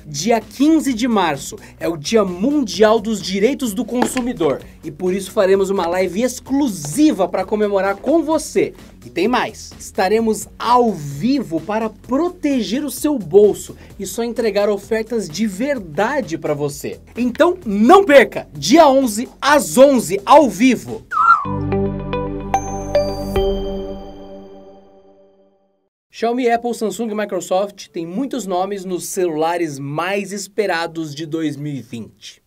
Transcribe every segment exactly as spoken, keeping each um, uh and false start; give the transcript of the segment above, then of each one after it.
Dia quinze de março é o Dia Mundial dos Direitos do Consumidor e por isso faremos uma live exclusiva para comemorar com você. E tem mais, estaremos ao vivo para proteger o seu bolso e só entregar ofertas de verdade para você. Então não perca, dia onze às onze ao vivo. Xiaomi, Apple, Samsung e Microsoft têm muitos nomes nos celulares mais esperados de dois mil e vinte.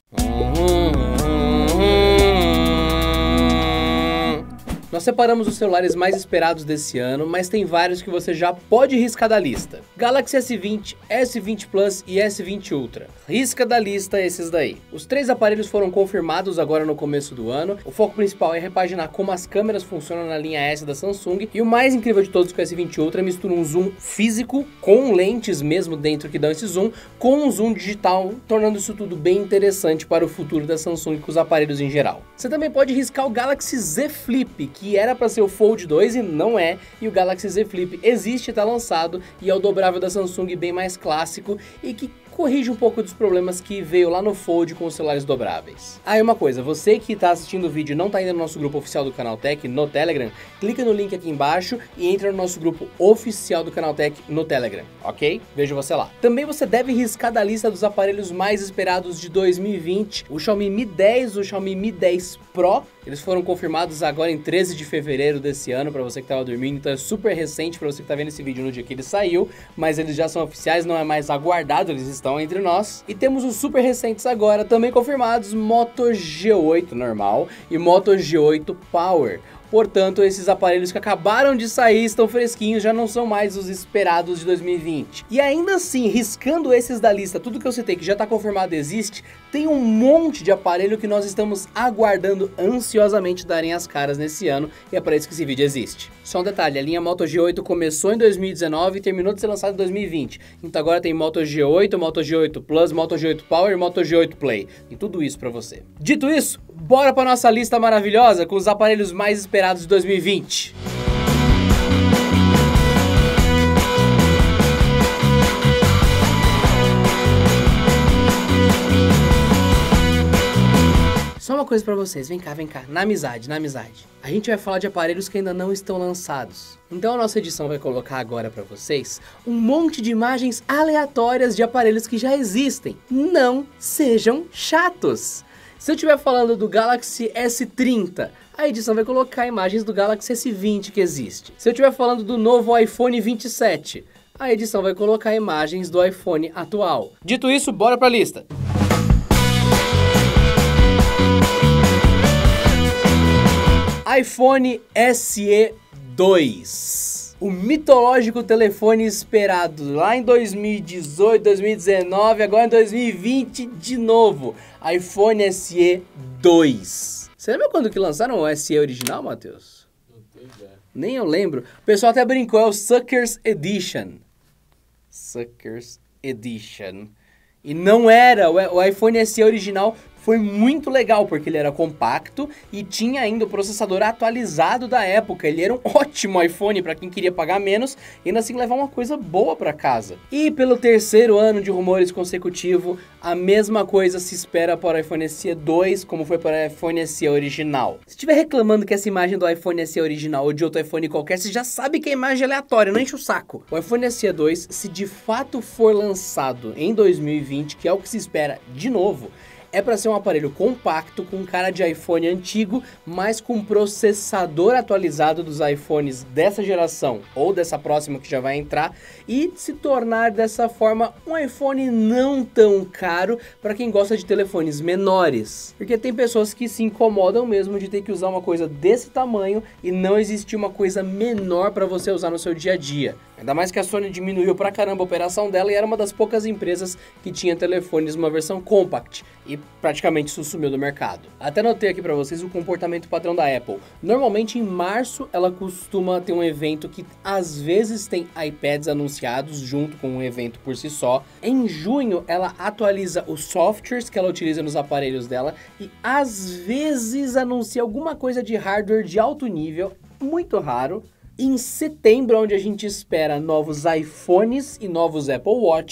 Nós separamos os celulares mais esperados desse ano, mas tem vários que você já pode riscar da lista. Galaxy S vinte, S vinte Plus e S vinte Ultra. Risca da lista esses daí. Os três aparelhos foram confirmados agora no começo do ano. O foco principal é repaginar como as câmeras funcionam na linha S da Samsung. E o mais incrível de todos, que o S vinte Ultra mistura um zoom físico com lentes mesmo dentro que dão esse zoom, com um zoom digital, tornando isso tudo bem interessante para o futuro da Samsung e com os aparelhos em geral. Você também pode riscar o Galaxy Z Flip, que era para ser o Fold dois e não é, e o Galaxy Z Flip existe, está lançado e é o dobrável da Samsung, bem mais clássico e que corrige um pouco dos problemas que veio lá no Fold com os celulares dobráveis. Ah, e uma coisa, você que está assistindo o vídeo e não está ainda no nosso grupo oficial do Canaltech no Telegram, clica no link aqui embaixo e entra no nosso grupo oficial do Canaltech no Telegram, ok? Vejo você lá. Também você deve riscar da lista dos aparelhos mais esperados de dois mil e vinte, o Xiaomi Mi dez, o Xiaomi Mi dez Pro. Eles foram confirmados agora em treze de fevereiro desse ano, para você que estava dormindo, então é super recente para você que está vendo esse vídeo no dia que ele saiu, mas eles já são oficiais, não é mais aguardado, eles estão entre nós. E temos os super recentes agora, também confirmados, Moto G oito normal e Moto G oito Power. Portanto, esses aparelhos que acabaram de sair, estão fresquinhos, já não são mais os esperados de dois mil e vinte. E ainda assim, riscando esses da lista, tudo que eu citei que já está confirmado existe, tem um monte de aparelho que nós estamos aguardando ansiosamente darem as caras nesse ano, e é para isso que esse vídeo existe. Só um detalhe, a linha Moto G oito começou em dois mil e dezenove e terminou de ser lançada em dois mil e vinte. Então agora tem Moto G oito, Moto G oito Plus, Moto G oito Power e Moto G oito Play. E tudo isso para você. Dito isso, bora para nossa lista maravilhosa com os aparelhos mais esperados de dois mil e vinte. Só uma coisa pra vocês, vem cá, vem cá, na amizade, na amizade. A gente vai falar de aparelhos que ainda não estão lançados. Então a nossa edição vai colocar agora pra vocês um monte de imagens aleatórias de aparelhos que já existem. Não sejam chatos! Se eu estiver falando do Galaxy S trinta, a edição vai colocar imagens do Galaxy S vinte que existe. Se eu estiver falando do novo iPhone vinte e sete, a edição vai colocar imagens do iPhone atual. Dito isso, bora pra lista! iPhone S E dois. O mitológico telefone esperado lá em dois mil e dezoito, dois mil e dezenove, agora em dois mil e vinte de novo. iPhone S E dois. Você lembra quando que lançaram o S E original, Matheus? Não tenho ideia. Nem eu lembro. O pessoal até brincou, é o Suckers Edition. Suckers Edition. E não era, o iPhone S E original foi muito legal, porque ele era compacto e tinha ainda o processador atualizado da época. Ele era um ótimo iPhone para quem queria pagar menos e ainda assim levar uma coisa boa para casa. E pelo terceiro ano de rumores consecutivo, a mesma coisa se espera para o iPhone S E dois, como foi para o iPhone S E original. Se estiver reclamando que essa imagem do iPhone S E original ou de outro iPhone qualquer, você já sabe que a imagem é aleatória, não enche o saco. O iPhone S E dois, se de fato for lançado em dois mil e vinte, que é o que se espera de novo, é para ser um aparelho compacto, com cara de iPhone antigo, mas com processador atualizado dos iPhones dessa geração ou dessa próxima que já vai entrar, e se tornar dessa forma um iPhone não tão caro para quem gosta de telefones menores. Porque tem pessoas que se incomodam mesmo de ter que usar uma coisa desse tamanho e não existir uma coisa menor para você usar no seu dia a dia. Ainda mais que a Sony diminuiu pra caramba a operação dela e era uma das poucas empresas que tinha telefones numa versão compact e praticamente isso sumiu do mercado. Até notei aqui pra vocês o comportamento padrão da Apple. Normalmente em março ela costuma ter um evento que às vezes tem iPads anunciados junto com um evento por si só. Em junho ela atualiza os softwares que ela utiliza nos aparelhos dela e às vezes anuncia alguma coisa de hardware de alto nível, muito raro. Em setembro, onde a gente espera novos iPhones e novos Apple Watches.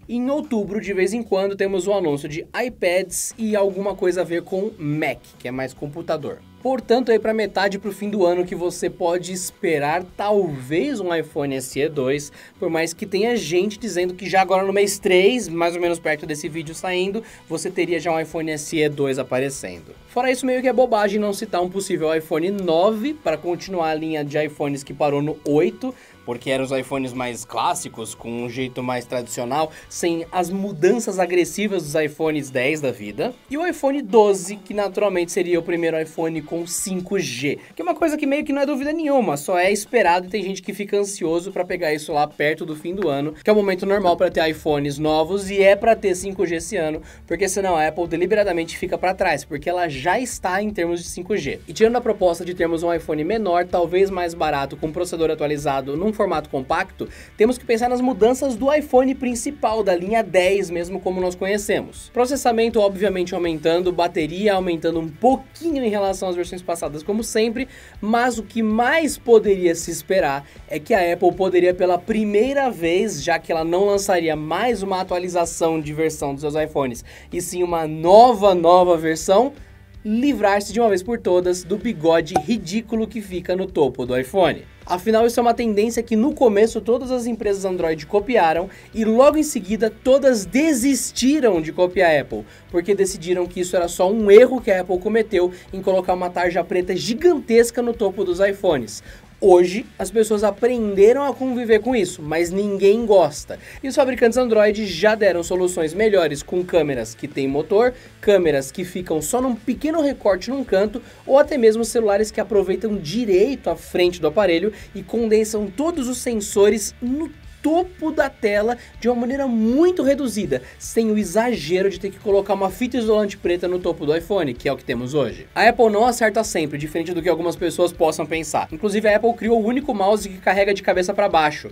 E em outubro, de vez em quando, temos o anúncio de iPads e alguma coisa a ver com Mac, que é mais computador. Portanto, aí para metade para o fim do ano que você pode esperar talvez um iPhone S E dois, por mais que tenha gente dizendo que já agora no mês três, mais ou menos perto desse vídeo saindo, você teria já um iPhone S E dois aparecendo. Fora isso, meio que é bobagem não citar um possível iPhone nove para continuar a linha de iPhones que parou no oito, porque eram os iPhones mais clássicos, com um jeito mais tradicional, sem as mudanças agressivas dos iPhones dez da vida. E o iPhone doze, que naturalmente seria o primeiro iPhone com cinco G, que é uma coisa que meio que não é dúvida nenhuma, só é esperado e tem gente que fica ansioso para pegar isso lá perto do fim do ano, que é o momento normal para ter iPhones novos e é para ter cinco G esse ano, porque senão a Apple deliberadamente fica para trás, porque ela já está em termos de cinco G. E tirando a proposta de termos um iPhone menor, talvez mais barato, com processador atualizado num formato compacto, temos que pensar nas mudanças do iPhone principal, da linha dez mesmo como nós conhecemos. Processamento obviamente aumentando, bateria aumentando um pouquinho em relação às versões passadas como sempre, mas o que mais poderia se esperar é que a Apple poderia pela primeira vez, já que ela não lançaria mais uma atualização de versão dos seus iPhones, e sim uma nova, nova versão, livrar-se de uma vez por todas do bigode ridículo que fica no topo do iPhone. Afinal, isso é uma tendência que no começo todas as empresas Android copiaram e logo em seguida todas desistiram de copiar a Apple, porque decidiram que isso era só um erro que a Apple cometeu em colocar uma tarja preta gigantesca no topo dos iPhones. Hoje, as pessoas aprenderam a conviver com isso, mas ninguém gosta. E os fabricantes Android já deram soluções melhores com câmeras que têm motor, câmeras que ficam só num pequeno recorte num canto, ou até mesmo celulares que aproveitam direito a frente do aparelho e condensam todos os sensores no topo da tela de uma maneira muito reduzida, sem o exagero de ter que colocar uma fita isolante preta no topo do iPhone, que é o que temos hoje. A Apple não acerta sempre, diferente do que algumas pessoas possam pensar. Inclusive a Apple criou o único mouse que carrega de cabeça para baixo.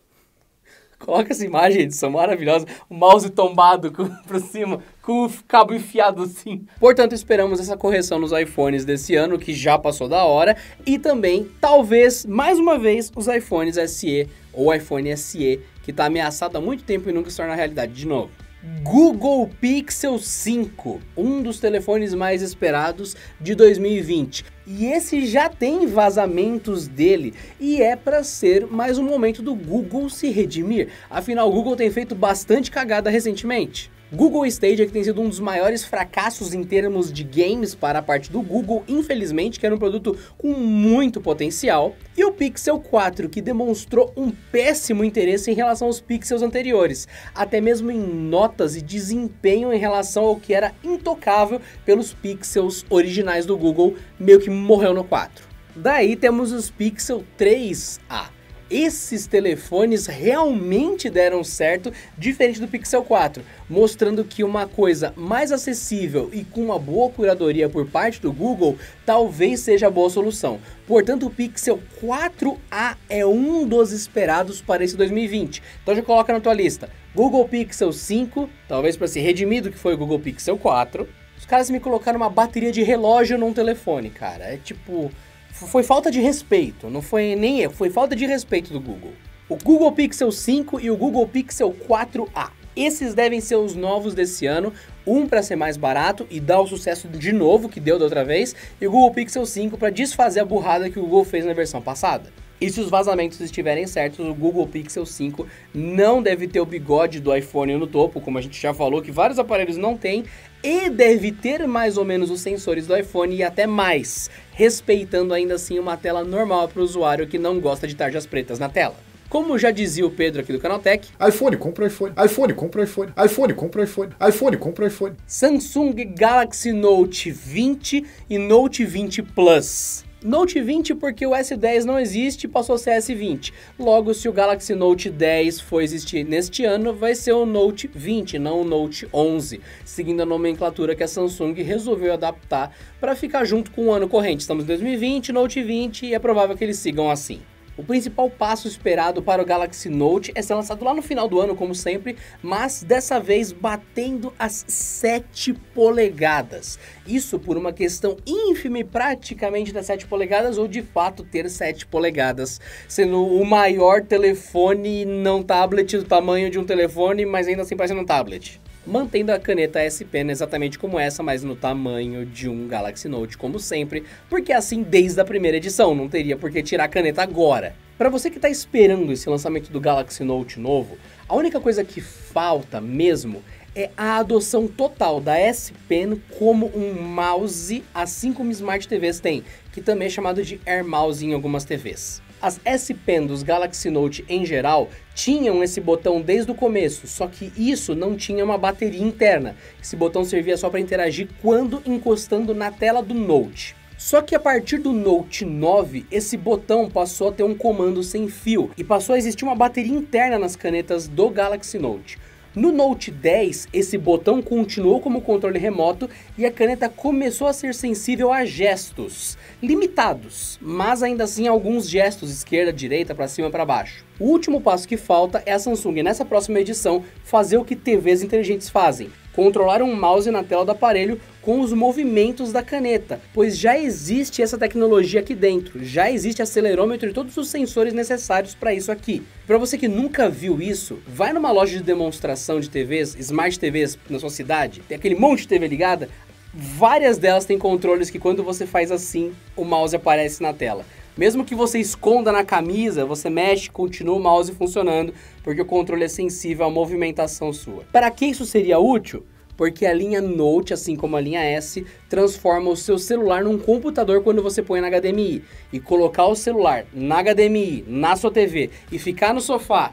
Coloca essa imagem, edição maravilhosa, o mouse tombado para cima, com o cabo enfiado assim. Portanto, esperamos essa correção nos iPhones desse ano, que já passou da hora, e também, talvez, mais uma vez, os iPhones S E ou iPhone S E, que está ameaçado há muito tempo e nunca se torna realidade de novo. Google Pixel cinco, um dos telefones mais esperados de dois mil e vinte. E esse já tem vazamentos dele e é para ser mais um momento do Google se redimir. Afinal, o Google tem feito bastante cagada recentemente. Google Stadia, que tem sido um dos maiores fracassos em termos de games para a parte do Google, infelizmente, que era um produto com muito potencial. E o Pixel quatro, que demonstrou um péssimo interesse em relação aos Pixels anteriores, até mesmo em notas e desempenho em relação ao que era intocável pelos Pixels originais do Google, meio que morreu no quatro. Daí temos os Pixel três A. Esses telefones realmente deram certo, diferente do Pixel quatro, mostrando que uma coisa mais acessível e com uma boa curadoria por parte do Google talvez seja a boa solução. Portanto, o Pixel quatro A é um dos esperados para esse dois mil e vinte. Então já coloca na tua lista. Google Pixel cinco, talvez para se redimir do que foi o Google Pixel quatro. Os caras me colocaram uma bateria de relógio num telefone, cara. É tipo... Foi falta de respeito, não foi nem erro, foi falta de respeito do Google. O Google Pixel cinco e o Google Pixel quatro A. Esses devem ser os novos desse ano, um para ser mais barato e dar o sucesso de novo que deu da outra vez, e o Google Pixel cinco para desfazer a burrada que o Google fez na versão passada. E se os vazamentos estiverem certos, o Google Pixel cinco não deve ter o bigode do iPhone no topo, como a gente já falou que vários aparelhos não têm, e deve ter mais ou menos os sensores do iPhone e até mais, respeitando ainda assim uma tela normal para o usuário que não gosta de tarjas pretas na tela. Como já dizia o Pedro aqui do Canaltech, iPhone, compra o iPhone, iPhone, compra o iPhone, iPhone, compra o iPhone, iPhone, compra o iPhone. Samsung Galaxy Note vinte e Note vinte Plus. Note vinte porque o S dez não existe e passou a ser S vinte. Logo, se o Galaxy Note dez for existir neste ano, vai ser o Note vinte, não o Note onze, seguindo a nomenclatura que a Samsung resolveu adaptar para ficar junto com o ano corrente. Estamos em dois mil e vinte, Note vinte, e é provável que eles sigam assim. O principal passo esperado para o Galaxy Note é ser lançado lá no final do ano, como sempre, mas dessa vez batendo as sete polegadas. Isso por uma questão ínfima e praticamente das sete polegadas, ou de fato ter sete polegadas, sendo o maior telefone não tablet do tamanho de um telefone, mas ainda assim parecendo um tablet. Mantendo a caneta S Pen exatamente como essa, mas no tamanho de um Galaxy Note, como sempre, porque é assim desde a primeira edição, não teria por que tirar a caneta agora. Para você que está esperando esse lançamento do Galaxy Note novo, a única coisa que falta mesmo é a adoção total da S Pen como um mouse, assim como Smart T Vs tem, que também é chamado de Air Mouse em algumas T Vs. As S Pen dos Galaxy Note em geral tinham esse botão desde o começo, só que isso não tinha uma bateria interna. Esse botão servia só para interagir quando encostando na tela do Note. Só que a partir do Note nove, esse botão passou a ter um comando sem fio e passou a existir uma bateria interna nas canetas do Galaxy Note. No Note dez, esse botão continuou como controle remoto e a caneta começou a ser sensível a gestos, limitados, mas ainda assim alguns gestos, esquerda, direita, para cima, para baixo. O último passo que falta é a Samsung, nessa próxima edição, fazer o que T Vs inteligentes fazem: controlar um mouse na tela do aparelho com os movimentos da caneta, pois já existe essa tecnologia aqui dentro, já existe acelerômetro e todos os sensores necessários para isso aqui. Para você que nunca viu isso, vai numa loja de demonstração de T Vs, Smart T Vs na sua cidade, tem aquele monte de T V ligada, várias delas têm controles que quando você faz assim, o mouse aparece na tela. Mesmo que você esconda na camisa, você mexe, continua o mouse funcionando, porque o controle é sensível à movimentação sua. Para que isso seria útil? Porque a linha Note, assim como a linha S, transforma o seu celular num computador quando você põe na H D M I. E colocar o celular na H D M I, na sua T V, e ficar no sofá...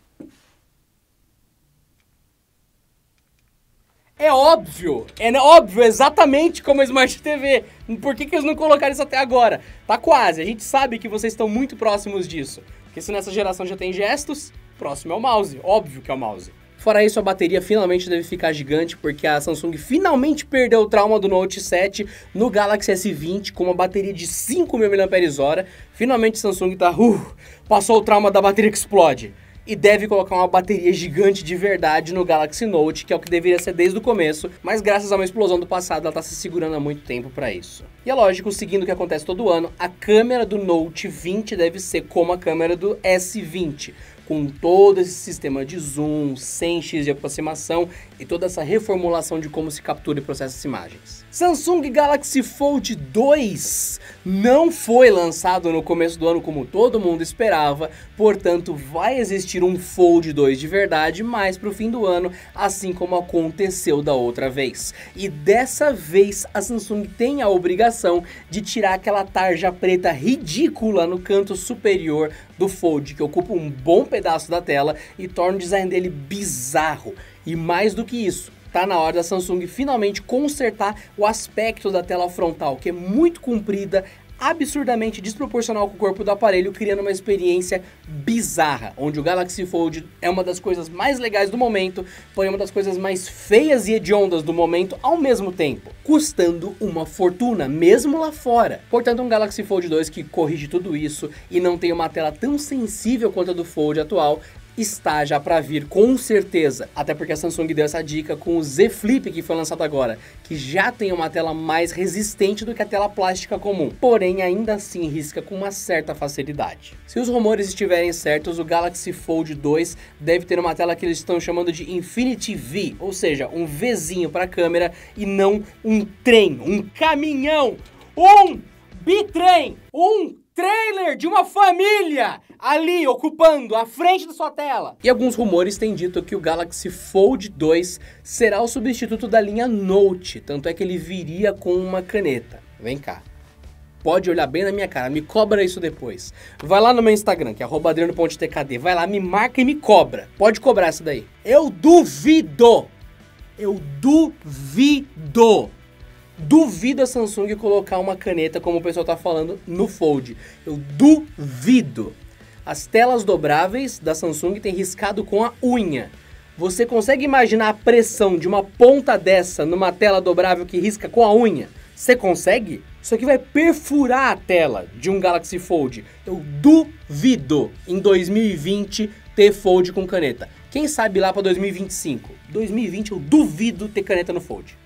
É óbvio, é óbvio, exatamente como a Smart T V. Por que que eles não colocaram isso até agora? Tá quase, a gente sabe que vocês estão muito próximos disso. Porque se nessa geração já tem gestos, próximo é o mouse, óbvio que é o mouse. Fora isso, a bateria finalmente deve ficar gigante, porque a Samsung finalmente perdeu o trauma do Note sete no Galaxy S vinte com uma bateria de cinco mil miliampères-hora. Finalmente a Samsung tá, uh, passou o trauma da bateria que explode. E deve colocar uma bateria gigante de verdade no Galaxy Note, que é o que deveria ser desde o começo, mas graças a uma explosão do passado, ela tá se segurando há muito tempo para isso. E é lógico, seguindo o que acontece todo ano, a câmera do Note vinte deve ser como a câmera do S vinte, com todo esse sistema de zoom, cem x de aproximação e toda essa reformulação de como se captura e processa as imagens. Samsung Galaxy Fold dois não foi lançado no começo do ano como todo mundo esperava, portanto vai existir um Fold dois de verdade mais pro fim do ano, assim como aconteceu da outra vez. E dessa vez a Samsung tem a obrigação de tirar aquela tarja preta ridícula no canto superior do Fold, que ocupa um bom pedaço da tela e torna o design dele bizarro. E mais do que isso, tá na hora da Samsung finalmente consertar o aspecto da tela frontal, que é muito comprida, absurdamente desproporcional com o corpo do aparelho, criando uma experiência bizarra, onde o Galaxy Fold é uma das coisas mais legais do momento, porém uma das coisas mais feias e hediondas do momento ao mesmo tempo, custando uma fortuna, mesmo lá fora. Portanto, um Galaxy Fold dois que corrige tudo isso e não tem uma tela tão sensível quanto a do Fold atual, está já para vir, com certeza, até porque a Samsung deu essa dica com o Z Flip que foi lançado agora, que já tem uma tela mais resistente do que a tela plástica comum, porém ainda assim risca com uma certa facilidade. Se os rumores estiverem certos, o Galaxy Fold dois deve ter uma tela que eles estão chamando de Infinity V, ou seja, um Vzinho para a câmera e não um trem, um caminhão, um bitrem, um trailer de uma família ali ocupando a frente da sua tela. E alguns rumores têm dito que o Galaxy Fold dois será o substituto da linha Note, tanto é que ele viria com uma caneta. Vem cá, pode olhar bem na minha cara, me cobra isso depois. Vai lá no meu Instagram, que é arroba adriano ponto t k d, vai lá, me marca e me cobra. Pode cobrar essa daí. Eu duvido, eu duvido. Duvido a Samsung colocar uma caneta, como o pessoal tá falando, no Fold. Eu duvido. As telas dobráveis da Samsung têm riscado com a unha. Você consegue imaginar a pressão de uma ponta dessa numa tela dobrável que risca com a unha? Você consegue? Isso aqui vai perfurar a tela de um Galaxy Fold. Eu duvido em dois mil e vinte ter Fold com caneta. Quem sabe lá para dois mil e vinte e cinco? dois mil e vinte eu duvido ter caneta no Fold.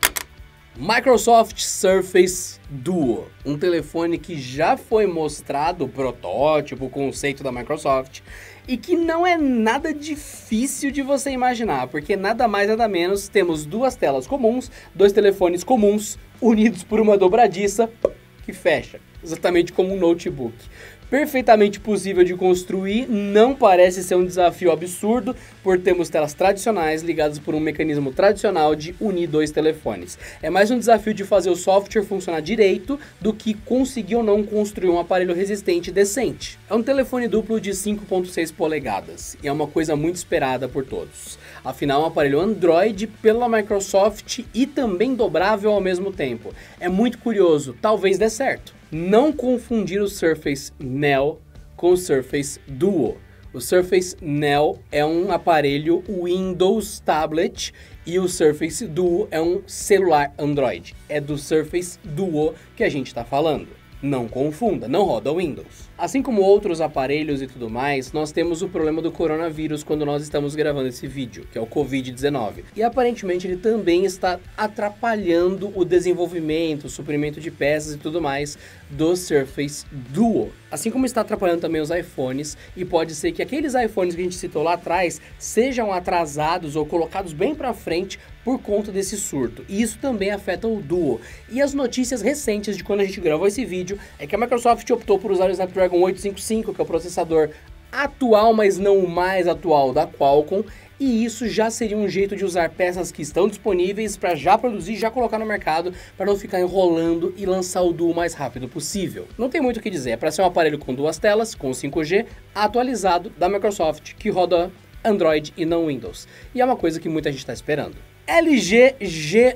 Microsoft Surface Duo, um telefone que já foi mostrado o protótipo, o conceito da Microsoft, e que não é nada difícil de você imaginar, porque nada mais nada menos temos duas telas comuns, dois telefones comuns, unidos por uma dobradiça que fecha, exatamente como um notebook. Perfeitamente possível de construir, não parece ser um desafio absurdo, por termos telas tradicionais ligadas por um mecanismo tradicional de unir dois telefones. É mais um desafio de fazer o software funcionar direito do que conseguir ou não construir um aparelho resistente e decente. É um telefone duplo de cinco ponto seis polegadas e é uma coisa muito esperada por todos. Afinal, é um aparelho Android pela Microsoft e também dobrável ao mesmo tempo. É muito curioso, talvez dê certo. Não confundir o Surface Neo com o Surface Duo. O Surface Neo é um aparelho Windows Tablet e o Surface Duo é um celular Android. É do Surface Duo que a gente está falando. Não confunda, não roda Windows. Assim como outros aparelhos e tudo mais, nós temos o problema do coronavírus quando nós estamos gravando esse vídeo, que é o covid dezenove. E aparentemente ele também está atrapalhando o desenvolvimento, o suprimento de peças e tudo mais do Surface Duo. Assim como está atrapalhando também os iPhones, e pode ser que aqueles iPhones que a gente citou lá atrás sejam atrasados ou colocados bem para frente por conta desse surto. E isso também afeta o Duo. E as notícias recentes de quando a gente gravou esse vídeo é que a Microsoft optou por usar o Snapdragon oitocentos e cinquenta e cinco, que é o processador atual, mas não o mais atual da Qualcomm, e isso já seria um jeito de usar peças que estão disponíveis para já produzir, já colocar no mercado, para não ficar enrolando e lançar o Duo o mais rápido possível. Não tem muito o que dizer, é para ser um aparelho com duas telas, com cinco G, atualizado da Microsoft, que roda Android e não Windows. E é uma coisa que muita gente está esperando. L G G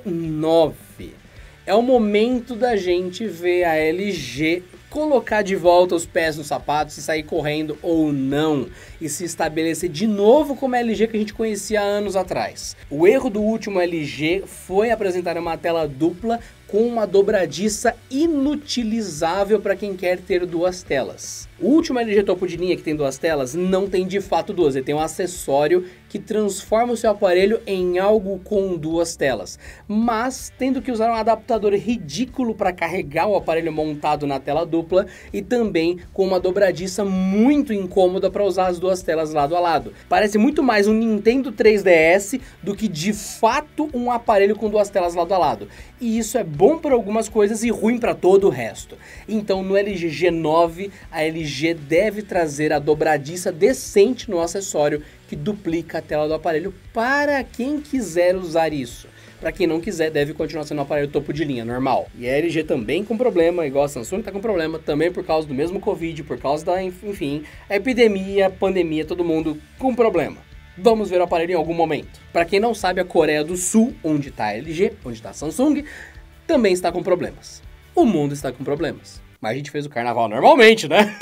nove. É o momento da gente ver a L G colocar de volta os pés nos sapatos e sair correndo ou não, e se estabelecer de novo como a L G que a gente conhecia há anos atrás. O erro do último L G foi apresentar uma tela dupla com uma dobradiça inutilizável para quem quer ter duas telas. O último L G topo de linha que tem duas telas não tem de fato duas, ele tem um acessório que transforma o seu aparelho em algo com duas telas, mas tendo que usar um adaptador ridículo para carregar o aparelho montado na tela dupla e também com uma dobradiça muito incômoda para usar as duas telas lado a lado. Parece muito mais um Nintendo três D S do que de fato um aparelho com duas telas lado a lado. E isso é bom para algumas coisas e ruim para todo o resto. Então no L G G nove, a L G deve trazer a dobradiça decente no acessório que duplica a tela do aparelho para quem quiser usar isso. Para quem não quiser, deve continuar sendo um aparelho topo de linha, normal. E a L G também com problema, igual a Samsung tá com problema, também por causa do mesmo Covid, por causa da, enfim, a epidemia, pandemia, todo mundo com problema. Vamos ver o aparelho em algum momento. Para quem não sabe, a Coreia do Sul, onde está a L G, onde está a Samsung, também está com problemas. O mundo está com problemas. Mas a gente fez o carnaval normalmente, né?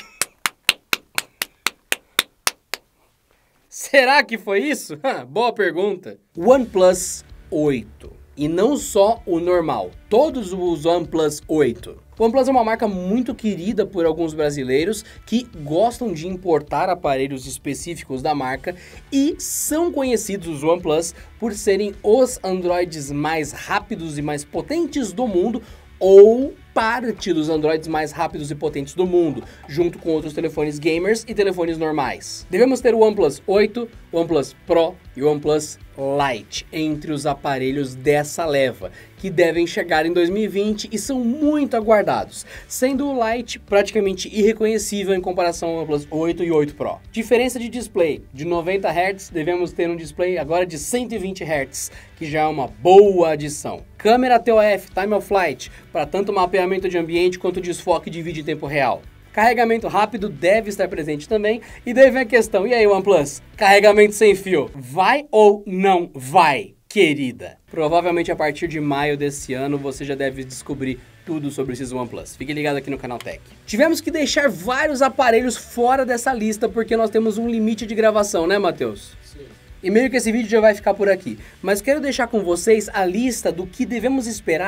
Será que foi isso? Boa pergunta. OnePlus oito. E não só o normal, todos os OnePlus oito. O OnePlus é uma marca muito querida por alguns brasileiros que gostam de importar aparelhos específicos da marca e são conhecidos os OnePlus por serem os Androids mais rápidos e mais potentes do mundo, ou parte dos Androids mais rápidos e potentes do mundo, junto com outros telefones gamers e telefones normais. Devemos ter o OnePlus oito, o OnePlus Pro e o OnePlus Lite entre os aparelhos dessa leva, que devem chegar em dois mil e vinte e são muito aguardados, sendo o Lite praticamente irreconhecível em comparação ao OnePlus oito e oito Pro. Diferença de display: de noventa hertz, devemos ter um display agora de cento e vinte hertz, que já é uma boa adição. Câmera T O F, Time of Flight, para tanto mapeamento de ambiente quanto desfoque de vídeo em tempo real. Carregamento rápido deve estar presente também. E daí vem a questão, e aí OnePlus? Carregamento sem fio, vai ou não vai, querida? Provavelmente a partir de maio desse ano você já deve descobrir tudo sobre esses OnePlus. Fique ligado aqui no canal Tech. Tivemos que deixar vários aparelhos fora dessa lista porque nós temos um limite de gravação, né, Matheus? Sim. E meio que esse vídeo já vai ficar por aqui. Mas quero deixar com vocês a lista do que devemos esperar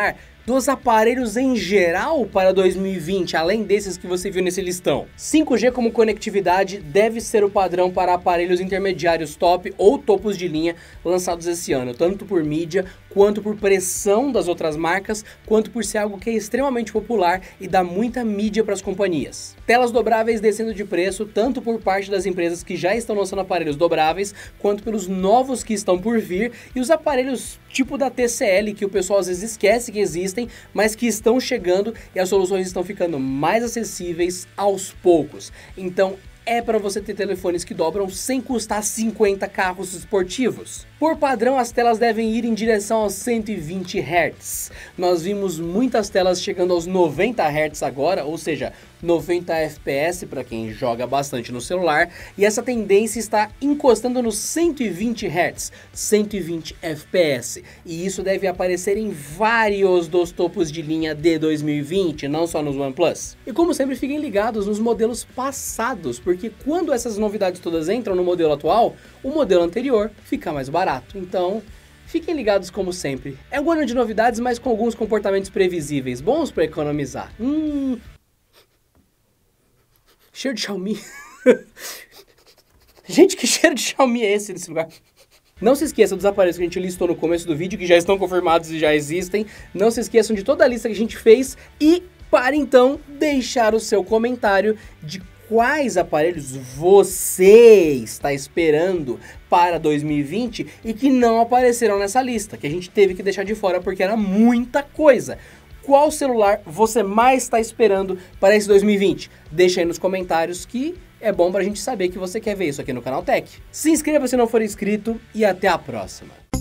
dos aparelhos em geral para dois mil e vinte, além desses que você viu nesse listão. cinco G como conectividade deve ser o padrão para aparelhos intermediários top ou topos de linha lançados esse ano, tanto por mídia, quanto por pressão das outras marcas, quanto por ser algo que é extremamente popular e dá muita mídia para as companhias. Telas dobráveis descendo de preço, tanto por parte das empresas que já estão lançando aparelhos dobráveis, quanto pelos novos que estão por vir, e os aparelhos tipo da T C L, que o pessoal às vezes esquece que existem, mas que estão chegando e as soluções estão ficando mais acessíveis aos poucos. Então, é para você ter telefones que dobram sem custar cinquenta carros esportivos. Por padrão, as telas devem ir em direção aos cento e vinte hertz. Nós vimos muitas telas chegando aos noventa hertz agora, ou seja, noventa F P S para quem joga bastante no celular, e essa tendência está encostando nos cento e vinte hertz, cento e vinte F P S, e isso deve aparecer em vários dos topos de linha de dois mil e vinte, não só nos OnePlus. E como sempre, fiquem ligados nos modelos passados, porque quando essas novidades todas entram no modelo atual, o modelo anterior fica mais barato. Então, fiquem ligados como sempre. É um ano de novidades, mas com alguns comportamentos previsíveis, bons para economizar. Hum... Cheiro de Xiaomi. Gente, que cheiro de Xiaomi é esse nesse lugar? Não se esqueça dos aparelhos que a gente listou no começo do vídeo, que já estão confirmados e já existem. Não se esqueçam de toda a lista que a gente fez. E para então deixar o seu comentário de quais aparelhos você está esperando para dois mil e vinte e que não apareceram nessa lista, que a gente teve que deixar de fora porque era muita coisa. Qual celular você mais está esperando para esse dois mil e vinte? Deixa aí nos comentários que é bom para a gente saber que você quer ver isso aqui no Canal Tech. Se inscreva se não for inscrito e até a próxima.